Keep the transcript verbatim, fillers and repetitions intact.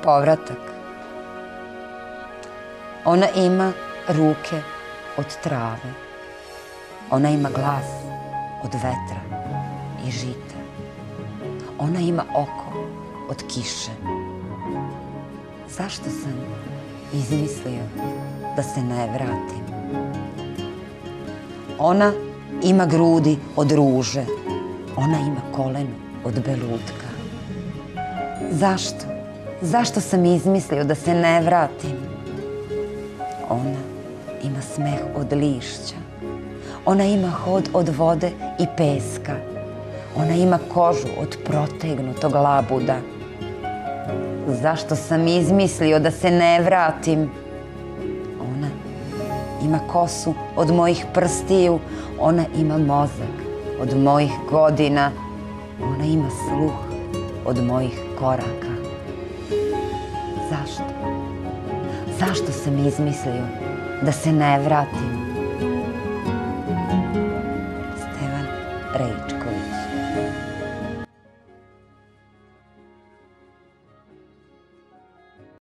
povratak. Ona ima ruke od trave. Ona ima glas od vetra i žita. Ona ima oko od kiše. Zašto sam izmislio da se ne vratim? Ona ima grudi od ruže. Ona ima koleno od belutka. Zašto? Zašto sam izmislio da se ne vratim? Ona ima smeh od lišća. Ona ima hod od vode i peska. Ona ima kožu od protegnutog labuda. Zašto sam izmislio da se ne vratim? Ona ima kosu od mojih prstiju. Ona ima mozak od mojih godina. Ona ima sluh od mojih koraka. Zašto? Zašto sam izmislio da se ne vratim?